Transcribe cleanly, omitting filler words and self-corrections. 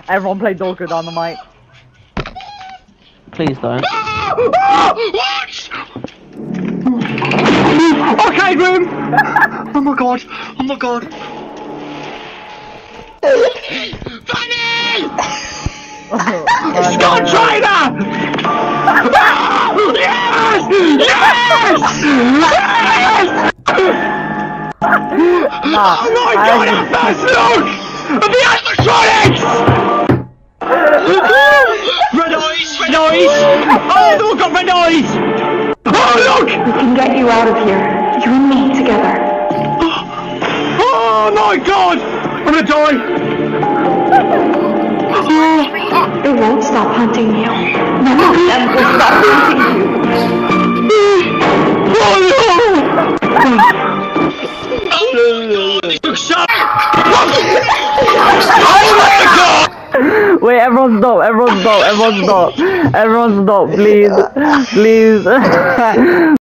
Everyone play Dawko Dynamite. Please don't. What? Okay, room! Oh my god, oh my god. Funny! Scott Trainer! Yes! Yes! Yes! Nah, Oh my god, our first look of the animatronics! Red eyes, red eyes! Oh, they've all got red eyes! Oh, look! We can get you out of here. You and me together. Oh my god! I'm gonna die! It won't stop hunting you. None of them will stop hunting you. Oh no! Shut up! Oh my god! Wait, everyone stop, everyone stop, everyone stop, everyone stop, please, please.